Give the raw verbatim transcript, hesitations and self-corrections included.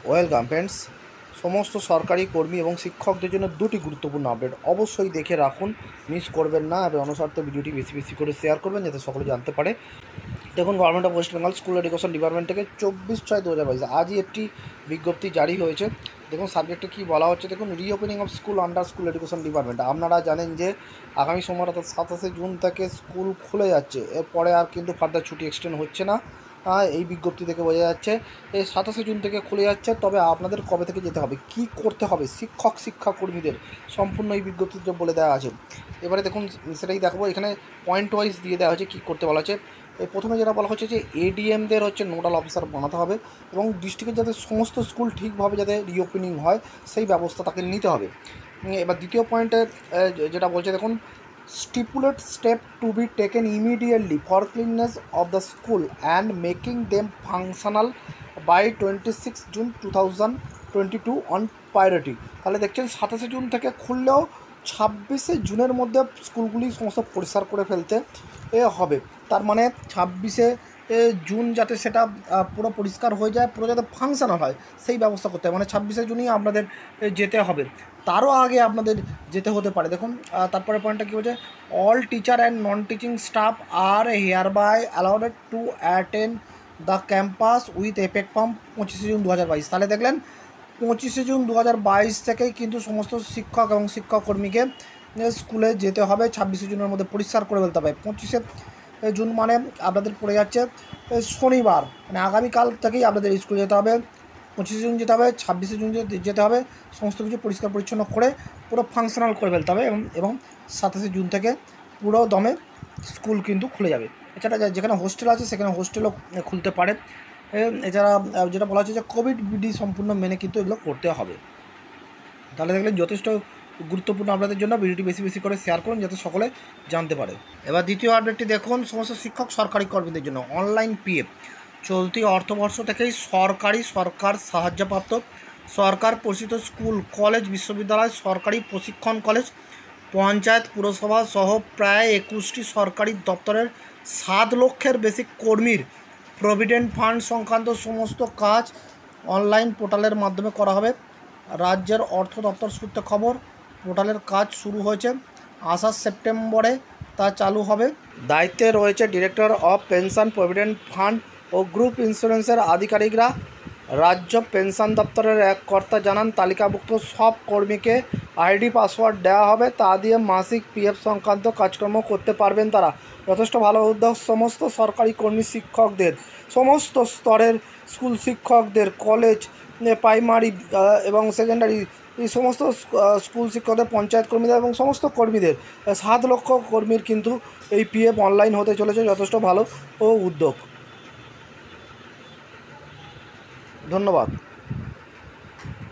Welcome friends. সমস্ত সরকারি কর্মী এবং শিক্ষকদের জন্য দুটি গুরুত্বপূর্ণ আপডেট অবশ্যই দেখে রাখুন, মিস করবেন না এবং অনুসারে ভিডিওটি বেশি বেশি করে শেয়ার করবেন যাতে সকলে জানতে পারে। দেখুন, government of West Bengal school education department থেকে চব্বিশ ছয় দু হাজার বাইশ আজই একটি বিজ্ঞপ্তি জারি হয়েছে। দেখুন সাবজেক্টে কী বলা হচ্ছে, দেখুন reopening of school under school education department. আপনারা জানেন যে আগামী সোমবার অর্থাৎ সাতাশে জুন থেকে স্কুল খুলে যাচ্ছে, এরপরে আর কিন্তু ফার্দার ছুটি এক্সটেন্ড হচ্ছে না। এই বিজ্ঞপ্তি থেকে বোঝা যাচ্ছে এই সাতাশে জুন থেকে খুলে যাচ্ছে। তবে আপনাদের কবে থেকে যেতে হবে, কি করতে হবে, শিক্ষক শিক্ষাকর্মীদের সম্পূর্ণ এই বিজ্ঞপ্তিতে বলে দেওয়া আছে। এবারে দেখুন সেটাই দেখাবো, এখানে পয়েন্ট ওয়াইজ দিয়ে দেওয়া হয়েছে কী করতে বলা হচ্ছে। প্রথমে যেটা বলা হচ্ছে যে এডিএমদের হচ্ছে নোডাল অফিসার বানাতে হবে এবং ডিস্ট্রিক্টের যাতে সমস্ত স্কুল ঠিকভাবে যাতে রিওপেনিং হয় সেই ব্যবস্থা তাকে নিতে হবে। এবার দ্বিতীয় পয়েন্টে যেটা বলছে, দেখুন stipulate step to be taken immediately for cleanliness of the school and making them functional by twenty-sixth June two thousand twenty-two on priority। তাহলে দেখছেন সাতাশে জুন থেকে খুললেও ছাব্বিশে জুনের মধ্যে স্কুলগুলি সমস্ত পরিষ্কার করে ফেলতে এ হবে। তার মানে ছাব্বিশে জুন যাতে সেটা পুরো পরিষ্কার হয়ে যায়, পুরো যাতে ফাংশনাল হয় সেই ব্যবস্থা করতে হবে। মানে ছাব্বিশে জুনই আপনাদের যেতে হবে, তারও আগে আপনাদের যেতে হতে পারে। দেখুন তারপরে পয়েন্টটা কী বলছে, all teacher and non teaching staff are hereby allowed to attend the campus with effect from পঁচিশে জুন দু হাজার বাইশ। তাহলে দেখলেন পঁচিশে জুন দু হাজার বাইশ থেকেই কিন্তু সমস্ত শিক্ষক এবং শিক্ষককর্মীকে স্কুলে যেতে হবে, ছাব্বিশে জুনের মধ্যে পরিষ্কার করে ফেলতে হবে। পঁচিশে জুন মানে আপনাদের পড়ে যাচ্ছে শনিবার, মানে আগামীকাল থেকেই আপনাদের স্কুলে যেতে হবে। পঁচিশে জুন যেতে হবে, ছাব্বিশে জুন যেতে হবে, সমস্ত কিছু পরিষ্কার পরিচ্ছন্ন করে পুরো ফাংশনাল করে ফেলতে হবে এবং এবং সাতাশে জুন থেকে পুরো দমে স্কুল কিন্তু খুলে যাবে। এছাড়া যেখানে হোস্টেল আছে সেখানে হোস্টেলও খুলতে পারে। এছাড়া যেটা বলা হচ্ছে যে কোভিড বিধি সম্পূর্ণ মেনে কিন্তু এগুলো করতে হবে। তাহলে দেখলেন যথেষ্ট গুরুত্বপূর্ণ আপনাদের জন্য, ভিডিওটি বেশি বেশি করে শেয়ার করুন যাতে সকলে জানতে পারে। এবার দ্বিতীয় আপডেটটি দেখুন, সমস্ত শিক্ষক সরকারি কর্মীদের জন্য অনলাইন পিএফ চলতি অর্থবর্ষ থেকেই সরকারি সরকার সাহায্যপ্রাপ্ত সরকার পোষিত স্কুল কলেজ বিশ্ববিদ্যালয় সরকারি প্রশিক্ষণ কলেজ পঞ্চায়েত পুরসভা সহ প্রায় একুশটি সরকারি দপ্তরের সাত লক্ষের বেশি কর্মীর প্রভিডেন্ট ফান্ড সংক্রান্ত সমস্ত কাজ অনলাইন পোর্টালের মাধ্যমে করা হবে। রাজ্যের অর্থ দপ্তর সূত্রে খবর, পোর্টালের কাজ শুরু হয়েছে, আসার সেপ্টেম্বরে তা চালু হবে। দায়িত্বে রয়েছে director of pension provident fund ও গ্রুপ ইন্স্যুরেন্সের আধিকারিকরা। রাজ্য পেনশন দপ্তরের এক কর্তা জানান, তালিকাভুক্ত সব কর্মীকে আইডি পাসওয়ার্ড দেওয়া হবে, তা দিয়ে মাসিক পিএফ সংক্রান্ত কাজকর্ম করতে পারবেন তারা। যথেষ্ট ভালো উদ্যোগ সমস্ত সরকারি কর্মী শিক্ষকদের, সমস্ত স্তরের স্কুল শিক্ষকদের, কলেজ প্রাইমারি এবং সেকেন্ডারি এই সমস্ত স্কুল শিক্ষকদের, পঞ্চায়েত কর্মীদের এবং সমস্ত কর্মীদের সাত লক্ষ কর্মীর কিন্তু এই পিএফ অনলাইন হতে চলেছে। যথেষ্ট ভালো ও উদ্যোগ। ধন্যবাদ।